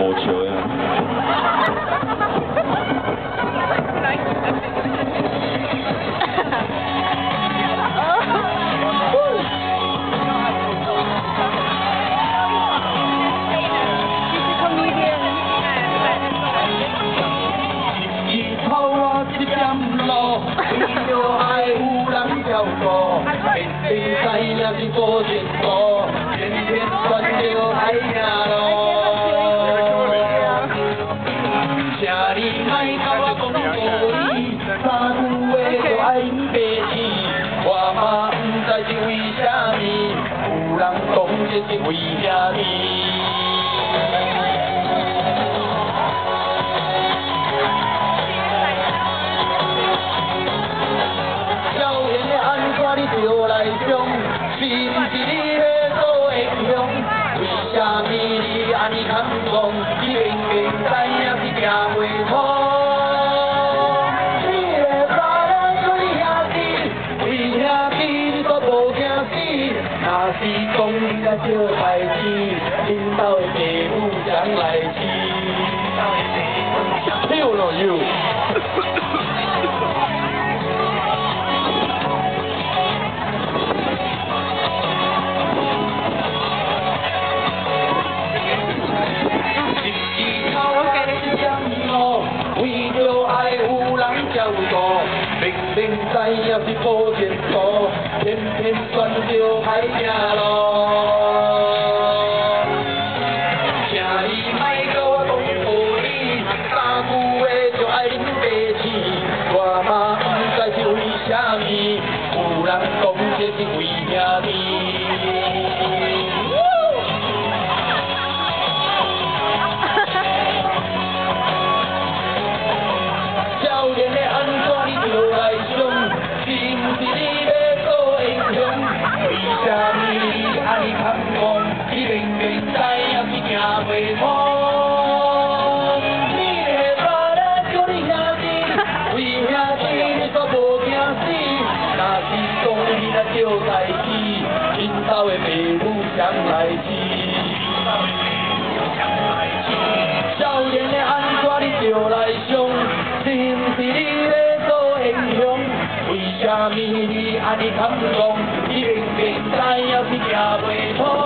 无笑呀。 为了爱有人照顾，明明知影是无前途，偏偏选着歹行路。请你莫甲我讲道理，三句话就爱白痴，我嘛不知是为啥物，有人讲这是为兄弟。就来凶，是不是你要做英雄？为啥物你安尼空讲？你明明知影是行袂通。你的爸人做你兄弟，为兄弟你煞无惊死。若是讲你若少代志，恁兜的爸母谁来饲？You know you。为着爱有人照顾，明明知影是无前途，偏偏选着歹行路。请你莫甲我讲道理，三句话就爱恁白痴，我嘛不知是为啥物，有人讲这是为兄弟。为啥物你安尼空讲？你明明知影是行袂通。你的爸人叫你兄弟，为兄弟你煞无惊死。若是讲你若少代志，恁兜的爸母谁来饲？少年的安怎你就来伤？是不是你要做英雄？为啥物你安尼空讲？你明明知影是行袂通。